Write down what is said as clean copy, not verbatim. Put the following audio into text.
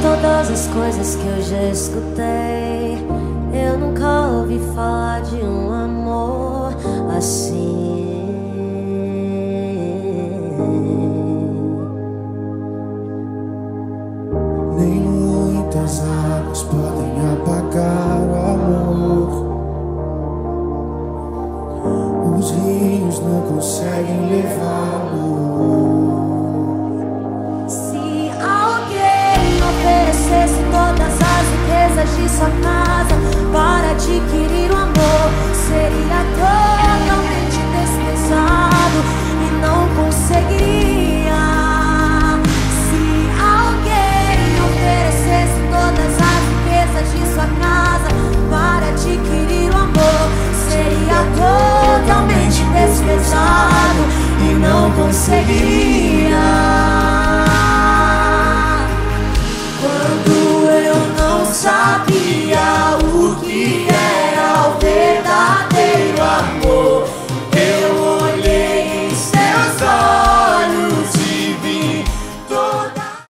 todas as coisas que eu já escutei, eu nunca ouvi falar de um amor assim. Nem muitas águas podem apagar o amor. Os rios não conseguem levá-lo. Se alguém oferecesse todas as riquezas de sua casa para adquirir o amor, seria totalmente desprezado e não conseguiria. Se alguém oferecesse todas as riquezas de sua casa para adquirir o amor, seria totalmente desprezado e não conseguiria. Quando eu não sabia